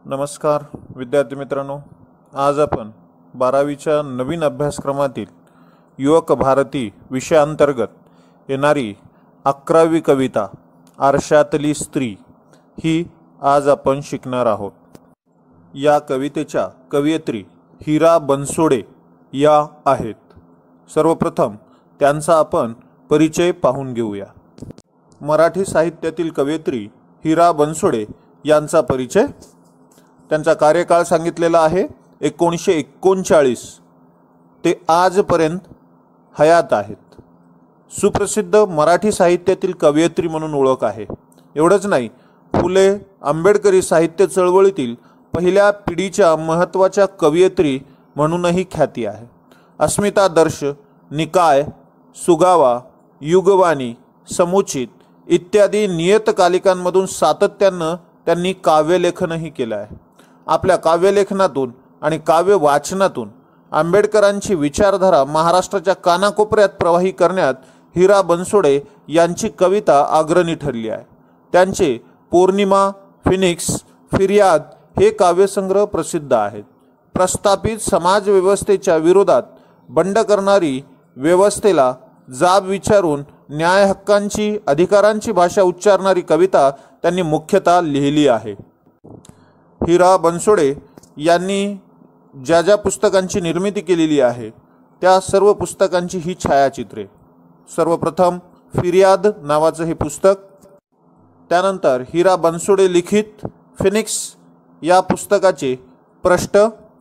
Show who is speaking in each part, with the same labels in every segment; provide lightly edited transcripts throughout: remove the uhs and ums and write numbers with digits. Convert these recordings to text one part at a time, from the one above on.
Speaker 1: नमस्कार विद्यार्थी मित्रांनो, आज आपण 12वीच्या नवीन अभ्यासक्रमातील युवक भारती विषयांतर्गत येणारी 11वी कविता आरशातली स्त्री ही आज आपण शिकणार आहोत। या कवितेच्या कवयित्री हिरा बनसोडे या आहेत। सर्वप्रथम त्यांचा आपण परिचय पाहून घेऊया। मराठी साहित्यातील कवयित्री हिरा बनसोडे यांचा परिचय। त्यांचा कार्यकाळ सांगितलेला आहे 1939 ते आजपर्यंत हयात आहेत। सुप्रसिद्ध मराठी साहित्यातील कवयित्री म्हणून ओळख आहे। एवढंच नाही, फुले आंबेडकरी साहित्य चळवळीतील पहिल्या पिढीच्या महत्त्वाच्या कवयित्री म्हणूनही ख्याती आहे। अस्मितादर्श, निकाय, सुगावा, युगवाणी, समुचित इत्यादी नियतकालिकांमधून सातत्यानं त्यांनी काव्यलेखनही केलं आहे। आपल्या काव्यलेखनातून आणि काव्य वाचनातून आंबेडकरांची विचारधारा महाराष्ट्राच्या कानाकोपऱ्यात प्रवाही करण्यात हिरा बनसोडे यांची कविता अग्रणी ठरली आहे। त्यांचे पौर्णिमा, फिनिक्स, फिर्याद हे काव्यसंग्रह प्रसिद्ध आहेत। प्रस्थापित समाजव्यवस्थेच्या विरोधात बंड करणारी, व्यवस्थेला जाब विचारून न्याय हक्कांची, अधिकारांची भाषा उच्चारणारी कविता त्यांनी मुख्यतः लिहिली आहे। हिरा बनसोडे यांनी ज्या ज्या पुस्तकांची निर्मिती केलेली आहे त्या सर्व पुस्तकांची ही छायाचित्रे। सर्वप्रथम फिर्याद नावाचं हे पुस्तक, त्यानंतर हिरा बनसोडे लिखित फिनिक्स या पुस्तकाचे पृष्ठ,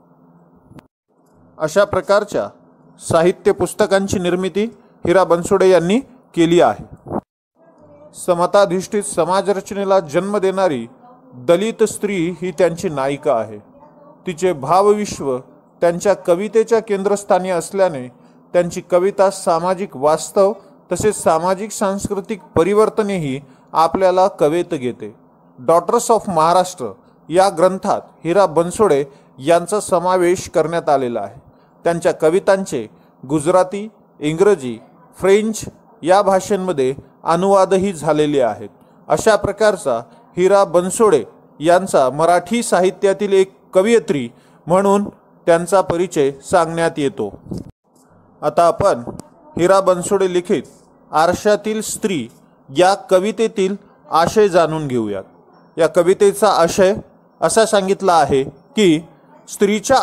Speaker 1: अशा प्रकारच्या साहित्य पुस्तकांची निर्मिती हिरा बनसोडे यांनी केली आहे। समताधिष्ठित समाजरचनेला जन्म देणारी दलित स्त्री ही त्यांची नायिका आहे। तिचे भावविश्व त्यांच्या कवितेच्या केंद्रस्थानी असल्याने त्यांची कविता सामाजिक वास्तव तसेच सामाजिक सांस्कृतिक परिवर्तनेही आपल्याला कवेत घेते। डॉटर्स ऑफ महाराष्ट्र या ग्रंथात हिरा बनसोडे यांचा समावेश करण्यात आलेला आहे। त्यांच्या कवितांचे गुजराती, इंग्रजी, फ्रेंच या भाषांमध्ये अनुवादही झालेले आहेत। अशा प्रकारचा हिरा बनसोडे यांचा मराठी साहित्यातील एक कवयित्री म्हणून त्यांचा परिचय सांगण्यात येतो। आता आपण हिरा बनसोडे लिखित आरशातील स्त्री या कवितेतील आशय जाणून घेऊयात। या कवितेचा आशय असा सांगितला आहे की स्त्रीच्या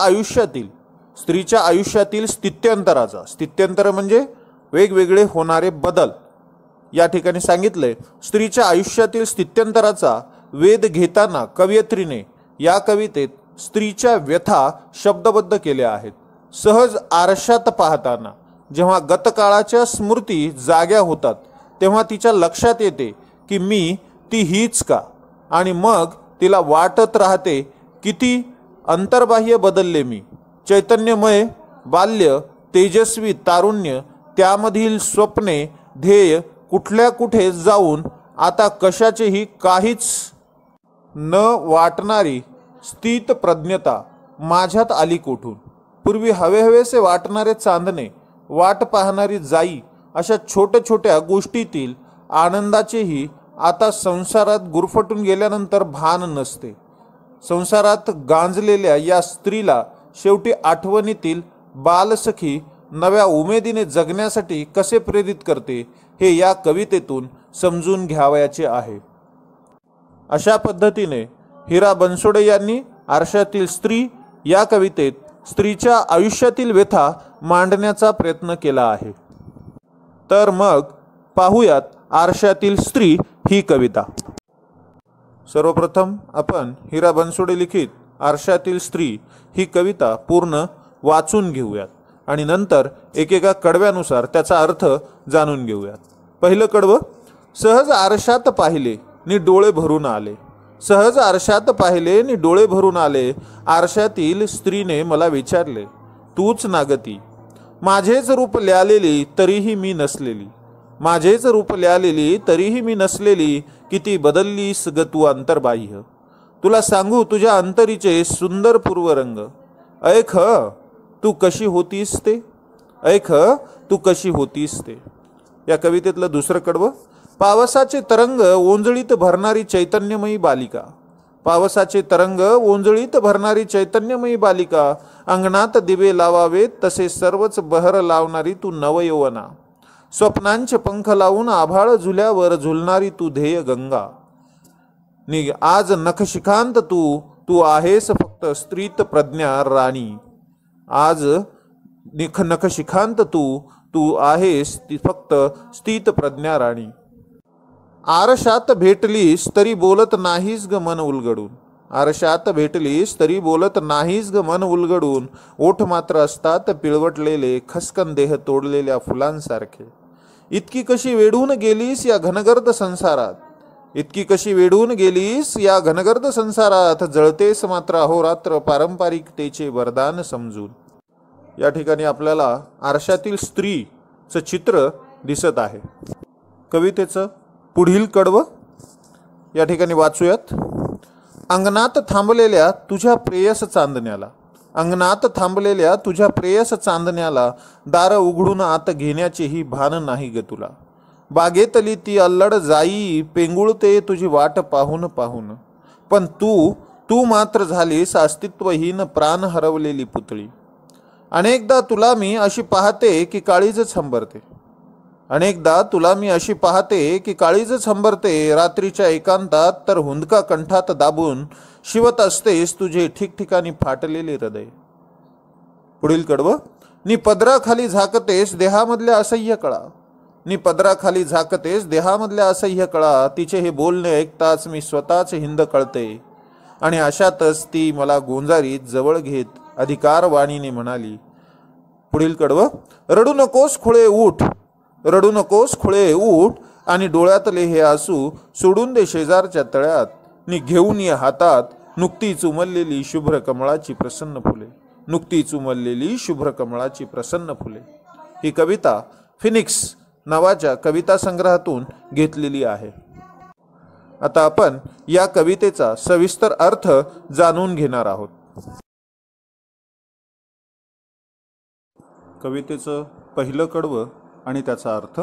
Speaker 1: आयुष्यातील स्थित्यंतराचा, स्थित्यंतर म्हणजे वेगवेगळे होणारे बदल, या ठिकाणी सांगितले। स्त्रीच्या आयुष्यातील स्थित्यंतराचा वेध घेताना कवयित्रीने या कवितेत स्त्रीच्या व्यथा शब्दबद्ध केल्या आहेत। सहज आरशात पाहताना जेव्हा गतकाळाच्या स्मृती जाग्या होतात तेव्हा तिच्या लक्षात येते की मी ती हीच का, आणि मग तिला वाटत राहते किती अंतर्बाह्य बदलले मी। चैतन्यमय बाल्य, तेजस्वी तारुण्य, त्यामधील स्वप्ने, ध्येय कुठल्या कुठे जाऊन आता कशाचेही काहीच न वाटणारी स्थित प्रज्ञता माझ्यात आली कोठून। पूर्वी हवेहवेसे वाटणारे चांदणे, वाट पाहणारी जाई, अशा छोट्या छोट्या गोष्टीतील आनंदाचेही आता संसारात गुरफटून गेल्यानंतर भान नसते। संसारात गांजलेल्या या स्त्रीला शेवटी आठवणीतील बालसखी नव्या उमेदीने जगण्यासाठी कसे प्रेरित करते हे या कवितेतून समजून घ्यावयाचे आहे। अशा पद्धतीने हिरा बनसोडे यांनी आरशातील स्त्री या कवितेत स्त्रीच्या आयुष्यातील व्यथा मांडण्याचा प्रयत्न केला आहे। तर मग पाहूयात आरशातील स्त्री ही कविता। सर्वप्रथम आपण हिरा बनसोडे लिखित आरशातील स्त्री ही कविता पूर्ण वाचून घेऊयात आणि नंतर एकेका कडव्यानुसार त्याचा अर्थ जाणून घेऊयात। पहिलं कडवं, सहज आरशात पाहिले नि डोळे भरून आले। सहज आरशात पाहिले नि डोळे भरून आले, आरशातील स्त्रीने मला विचारले, तूच नागती। माझेच रूप ल्यालेली तरीही मी नसलेली, माझेच रूप ल्यालेली तरीही मी नसलेली, किती बदललीस ग तू अंतर्बाह्य। तुला सांगू तुझ्या अंतरीचे सुंदर पूर्वरंग, ऐक तू कशी होतीस ते, ऐक तू कशी होतीस ते। या कवितेतलं दुसरं कडवं, पावसाचे तरंग ओंजळीत भरणारी चैतन्यमयी बालिका, पावसाचे तरंग ओंजळीत भरणारी चैतन्यमयी बालिका, अंगणात दिवे लावावेत तसे सर्वच बहर लावणारी तू नवयौवना, स्वप्नांचे पंख लावून आभाळ झुल्यावर झुलणारी तू ध्येय गंगा, आज नखशिखांत तू आहेस फक्त स्त्रीत प्रज्ञा राणी, आज नखशिखांत तू आहेस ती फक्त स्थित प्रज्ञा राणी. आरशात भेटलीस तरी बोलत नाहीस ग मन उलगडून, आरशात भेटलीस तरी बोलत नाहीस ग मन उलगडून, ओठ मात्र असतात पिळवटलेले खसकन देह तोडलेल्या फुलांसारखे. इतकी कशी वेढून गेलीस या घनगर्द संसारात, इतकी कशी वेढून गेलीस या घनगर्द संसारात, जळतेस मात्र अहोरात्र पारंपरिकतेचे वरदान समजून. या ठिकाणी आपल्याला आरशातील स्त्रीचं चित्र दिसत आहे. कवितेचं पुढील कडवं या ठिकाणी वाचूयात. अंगणात थांबलेल्या तुझ्या प्रेयस चांदण्याला, अंगणात थांबलेल्या तुझ्या प्रेयस चांदण्याला, दार उघडून आत घेण्याचेही भान नाही ग तुला. बागेतली ती अल्लड जाई पेंगुळते तुझी वाट पाहून पाहून, पण तू मात्र झालीस अस्तित्वहीन प्राण हरवलेली पुतळी. अनेकदा तुला मी अशी पाहते की काळीजच हंबरते, अनेकदा तुला मी अशी पाहते की काळीजच हंबरते, रात्रीच्या एकांतात तर हुंदका कंठात दाबून शिवत असतेस तुझे ठिकठिकाणी फाटलेले हृदय. पुढील कडवं. नी पदराखाली झाकतेस देहामधल्या असह्य कळा, नी पदराखाली झाकतेस देहामधल्या असह्य कळा, तिचे हे बोलणे ऐकताच मी स्वतःच हिंद कळते, आणि अशातच ती मला गोंजारीत जवळ घेत अधिकार वाणीने म्हणाली. पुढील कडवं. रडू नकोस खुळे उठ, रडू नकोस खुळे उठ, आणि डोळ्यातले हे आसू सोडून दे शेजारच्या तळ्यात, नी घेऊन ये हातात नुकतीच उमललेली शुभ्र कमळाची प्रसन्न फुले, नुकतीच उमललेली शुभ्र कमळाची प्रसन्न फुले. ही कविता फिनिक्स नावाच्या कविता संग्रहातून घेतलेली आहे. आता आपण या कवितेचा सविस्तर अर्थ जाणून घेणार आहोत. कवितेचं पहिलं कडवं आणि त्याचा अर्थ.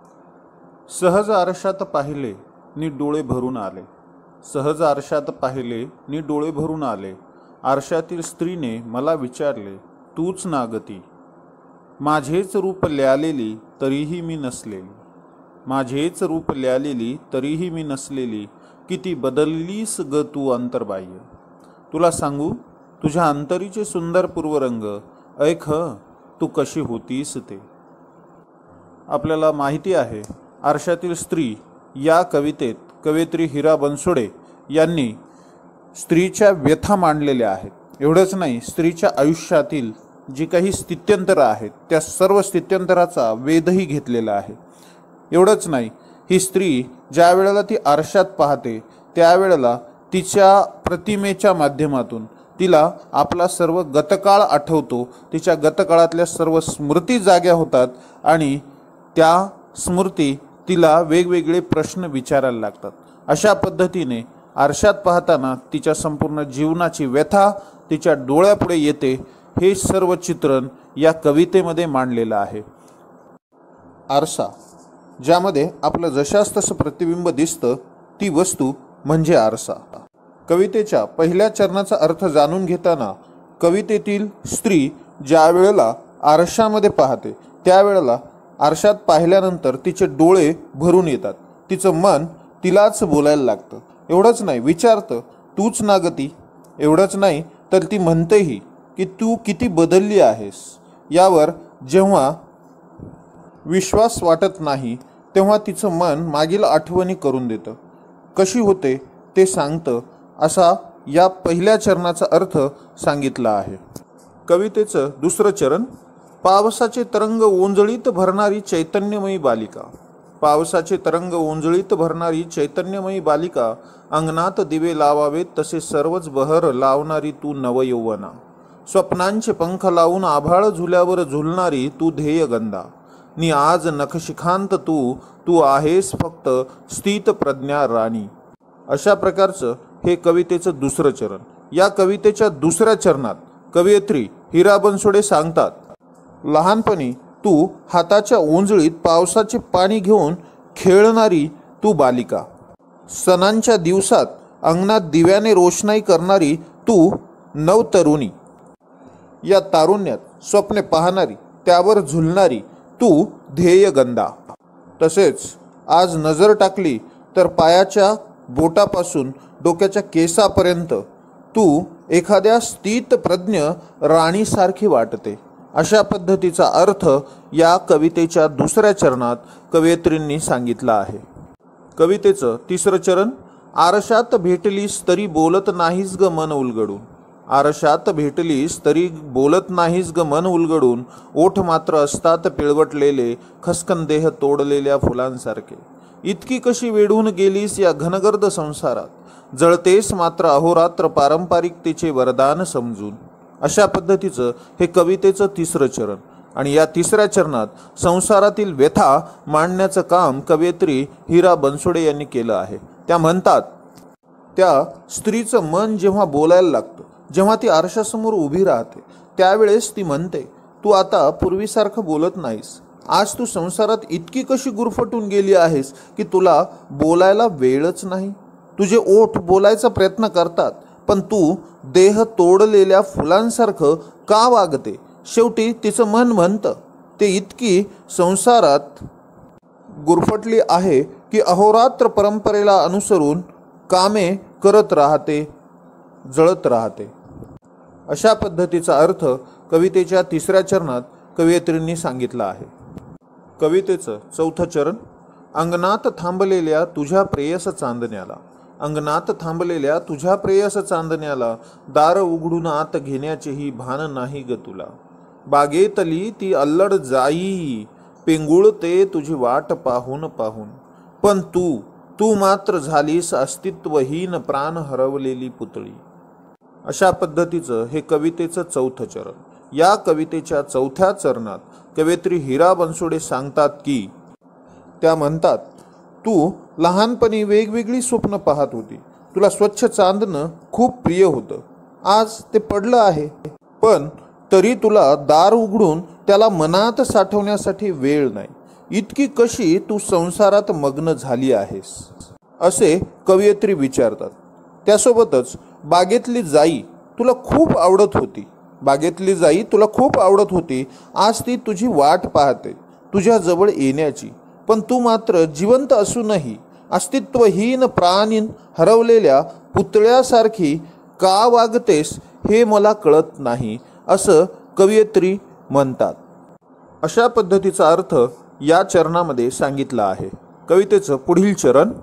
Speaker 1: सहज आरशात पाहिले नी डोळे भरून आले, सहज आरशात पाहिले नी डोळे भरून आले, आरशातील स्त्रीने मला विचारले तूच ना गती, माझेच रूप ल्यालेली तरीही मी नसलेली, माझेच रूप ल्यालेली तरीही मी नसलेली, किती बदललीस ग तू अंतर्बाह्य, तुला सांगू तुझ्या अंतरीचे सुंदर पूर्वरंग, ऐक तू कशी होतीस ते. आपल्याला माहिती आहे आरशातील स्त्री या कवितेत कवयित्री हिरा बनसोडे यांनी स्त्रीच्या व्यथा मांडलेल्या आहेत. एवढंच नाही, स्त्रीच्या आयुष्यातील जी काही स्थित्यंतरं आहेत त्या सर्व स्थित्यंतराचा वेधही घेतलेला आहे. एवढंच नाही, ही स्त्री ज्या वेळेला ती आरशात पाहते त्यावेळेला तिच्या प्रतिमेच्या माध्यमातून तिला आपला सर्व गतकाळ आठवतो, तिच्या गतकाळातल्या सर्व स्मृती जाग्या होतात आणि त्या स्मृती तिला वेगवेगळे प्रश्न विचारायला लागतात. अशा पद्धतीने आरशात पाहताना तिच्या संपूर्ण जीवनाची व्यथा तिच्या डोळ्यापुढे येते. हे सर्व चित्रण या कवितेमध्ये मांडलेलं आहे. आरसा ज्यामध्ये आपलं जशास तसं प्रतिबिंब दिसतं ती वस्तू म्हणजे आरसा. कवितेच्या पहिल्या चरणाचा अर्थ जाणून घेताना कवितेतील स्त्री ज्या वेळेला आरशामध्ये पाहते त्यावेळेला आरशात पाहिल्यानंतर तिचे डोळे भरून येतात, तिचं मन तिलाच बोलायला लागतं. एवढंच नाही, विचारतं तूच ना गती. एवढंच नाही तर ती म्हणतेही की तू किती बदलली आहेस. यावर जेव्हा विश्वास वाटत नाही तेव्हा तिचं मन मागील आठवणी करून देतं, कशी होते ते सांगतं. असा या पहिल्या चरणाचा अर्थ सांगितला आहे. कवितेचं दुसरं चरण. पावसाचे तरंग ओंजळीत भरणारी चैतन्यमयी बालिका, पावसाचे तरंग ओंजळीत भरणारी चैतन्यमयी बालिका, अंगणात दिवे लावावेत तसे सर्वच बहर लावणारी तू नवयौवना, स्वप्नांचे पंख लावून आभाळ झुल्यावर झुलणारी तू ध्येयगंधा, नी आज नखशिखांत तू आहेस फक्त स्थित प्रज्ञा राणी. अशा प्रकारचं हे कवितेचं दुसरं चरण. या कवितेच्या दुसऱ्या चरणात कवयित्री हिरा बनसोडे सांगतात, लहानपणी तू हाताच्या ओंजळीत पावसाचे पाणी घेऊन खेळणारी तू बालिका, सणांच्या दिवसात अंगणात दिव्याने रोषणाई करणारी तू नवतरुणी, या तारुण्यात स्वप्ने पाहणारी, त्यावर झुलणारी तू ध्येयगंधा. तसेच आज नजर टाकली तर पायाच्या बोटापासून डोक्याच्या केसापर्यंत तू एखाद्या स्थितप्रज्ञ राणीसारखी वाटते. अशा पद्धतीचा अर्थ या कवितेच्या दुसऱ्या चरणात कवयित्रींनी सांगितला आहे. कवितेचं तिसरं चरण. आरशात भेटलीस तरी बोलत नाहीस ग मन उलगडून. आरशात भेटलीस तरी बोलत नाहीस ग मन उलगडून. ओठ मात्र असतात पिळवटलेले, खसकन देह तोडलेल्या फुलांसारखे. इतकी कशी वेढून गेलीस या घनगर्द संसारात, जळतेस मात्र अहोरात्र पारंपरिकतेचे वरदान समजून. अशा पद्धतीचं हे कवितेचं तिसरं चरण. आणि या तिसऱ्या चरणात संसारातील व्यथा मांडण्याचं काम कवयित्री हिरा बनसोडे यांनी केलं आहे. त्या म्हणतात, त्या स्त्रीचं मन जेव्हा बोलायला लागतं, जेव्हा ती आरशासमोर उभी राहते, त्यावेळेस ती म्हणते, तू आता पूर्वीसारखं बोलत नाहीस. आज तू संसारात इतकी कशी गुरफटून गेली आहेस की तुला बोलायला वेळच नाही. तुझे ओठ बोलायचा प्रयत्न करतात, पण तू देह तोडलेल्या फुलांसारखं का वागते. शेवटी तिचं मन म्हणतं, ते इतकी संसारात गुरफटली आहे की अहोरात्र परंपरेला अनुसरून कामे करत राहते, जळत राहते. अशा पद्धतीचा अर्थ कवितेच्या तिसऱ्या चरणात कवयित्रींनी सांगितला आहे. कवितेचं चौथं चरण. अंगणात थांबलेल्या तुझ्या प्रेयस चांदण्याला. अंगणात थांबलेल्या तुझ्या प्रेयस चांदण्याला, दार उघडून आत घेण्याचेही भान नाही ग तुला. बागेतली ती अल्लड जाई, पेंगुळते तुझी वाट पाहून पाहून. पण तू मात्र झालीस अस्तित्वहीन, प्राण हरवलेली पुतळी. अशा पद्धतीचं हे कवितेचं चौथं चरण. या कवितेच्या चौथ्या चरणात कवयित्री हिरा बनसोडे सांगतात की, त्या म्हणतात, तू लहानपणी वेगवेगळी स्वप्न पाहत होती. तुला स्वच्छ चांदणं खूप प्रिय होतं. आज ते पडलं आहे, पण तरी तुला दार उघडून त्याला मनात साठवण्यासाठी वेळ नाही. इतकी कशी तू संसारात मग्न झाली आहेस, असे कवयित्री विचारतात. त्यासोबतच बागेतली जाई तुला खूप आवडत होती. बागेतली जाई तुला खूप आवडत होती. आज ती तुझी वाट पाहते तुझ्या जवळ येण्याची. पण तू मात्र जिवंत असूनही अस्तित्वहीन, प्राणीन हरवलेल्या पुतळ्यासारखी का वागतेस हे मला कळत नाही, असं कवयित्री म्हणतात. अशा पद्धतीचा अर्थ या चरणामध्ये सांगितला आहे. कवितेचं पुढील चरण.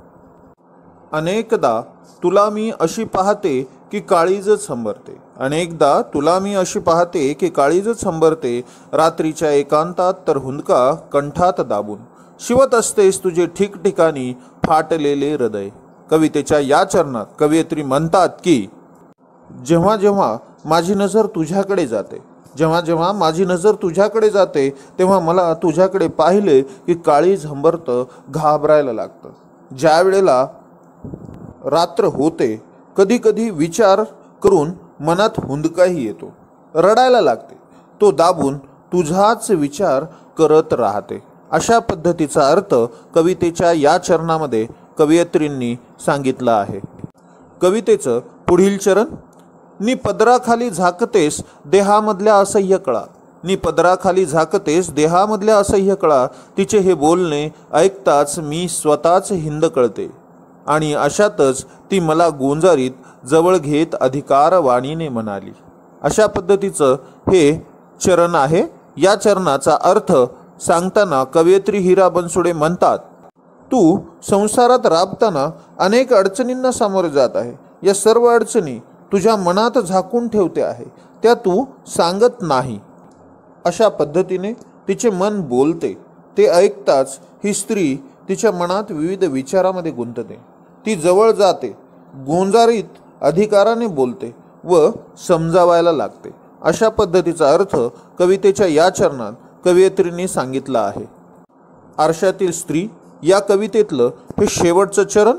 Speaker 1: अनेकदा तुला मी अशी पाहते की काळीजच हंबरते. अनेकदा तुला मी अशी पाहते की काळीजच हंबरते. रात्रीच्या एकांतात तर हुंदका कंठात दाबून. शिवत असतेस तुझे ठिकठिकाणी फाटलेले हृदय. कवितेच्या या चरणात कवयित्री म्हणतात की, जेव्हा जेव्हा माझी नजर तुझ्याकडे जाते, जेव्हा जेव्हा माझी नजर तुझ्याकडे जाते, तेव्हा मला तुझ्याकडे पाहिले की काळीज हंबरतं, घाबरायला लागतं. ज्या वेळेला रात्र होते, कधी कधी विचार करून मनात हुंदकाही येतो, रडायला लागते. तो दाबून तुझाच विचार करत राहते. अशा पद्धतीचा अर्थ कवितेच्या या चरणामध्ये कवयित्रींनी सांगितला आहे. कवितेचं पुढील चरण. नी पदराखाली झाकतेस देहामधल्या असह्य कळा. नी पदराखाली झाकतेस देहामधल्या असह्य कळा. तिचे हे बोलणे ऐकताच मी स्वतःच हिंद कळते. आणि अशातच ती मला गोंजारीत जवळ घेत अधिकार वाणीने म्हणाली. अशा पद्धतीचं हे चरण आहे. या चरणाचा अर्थ सांगताना कवयित्री हिरा बनसोडे म्हणतात, तू संसारात राबताना अनेक अडचणींना सामोरे जात आहे. या सर्व अडचणी तुझ्या मनात झाकून ठेवते आहे, त्या तू सांगत नाही. अशा पद्धतीने तिचे मन बोलते. ते ऐकताच ही स्त्री तिच्या मनात विविध विचारामध्ये गुंतते. ती जवळ जाते, गोंजारीत अधिकाराने बोलते व समजावायला लागते. अशा पद्धतीचा अर्थ कवितेच्या या चरणात कवयित्रींनी सांगितला आहे. आरशातील स्त्री या कवितेतलं हे शेवटचं चरण.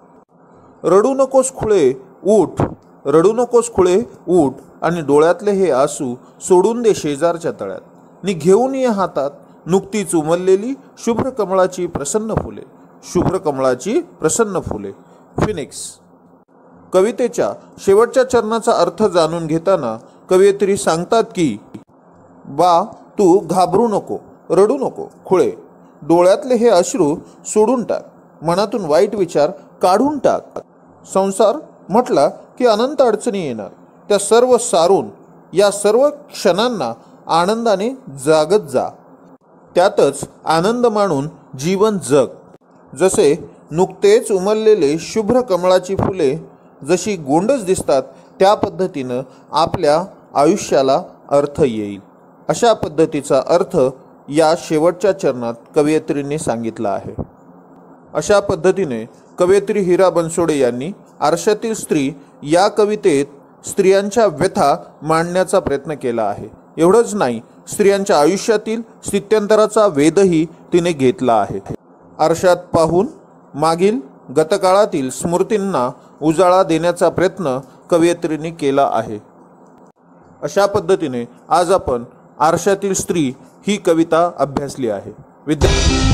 Speaker 1: रडू नकोस खुळे उठ, रडू नकोस खुळे उठ, आणि डोळ्यातले हे आसू सोडून दे शेजारच्या तळ्यात. नी घेऊन ये हातात नुकतीच उमललेली शुभ्र कमळाची प्रसन्न फुले. शुभ्र कमळाची प्रसन्न फुले. फिनिक्स. कवितेच्या शेवटच्या चरणाचा अर्थ जाणून घेताना कवयित्री सांगतात की बा तू घाबरू नको, रडू नको खुळे, डोळ्यातले हे अश्रू सोडून टाक, मनातून वाईट विचार काढून टाक. संसार म्हटला की अनंत अडचणी येणार, त्या सर्व सारून या सर्व क्षणांना आनंदाने जागत जा, त्यातच आनंद मानून जीवन जग. जसे नुकतेच उमललेले शुभ्र कमळाची फुले जशी गोंडच दिसतात, त्या पद्धतीनं आपल्या आयुष्याला अर्थ येईल. अशा पद्धतीचा अर्थ या शेवटच्या चरणात कवयित्रीने सांगितला आहे. अशा पद्धतीने कवयित्री हिरा बनसोडे यांनी आरशातील स्त्री या कवितेत स्त्रियांच्या व्यथा मांडण्याचा प्रयत्न केला आहे. एवढंच नाही, स्त्रियांच्या आयुष्यातील स्थित्यंतराचा वेधही तिने घेतला आहे. आरशात पाहून मागील गतकाळातील स्मृतींना उजाळा देण्याचा प्रयत्न कवयित्रीने केला आहे. अशा पद्धतीने आज आपण आरशातील स्त्री ही कविता अभ्यासली आहे.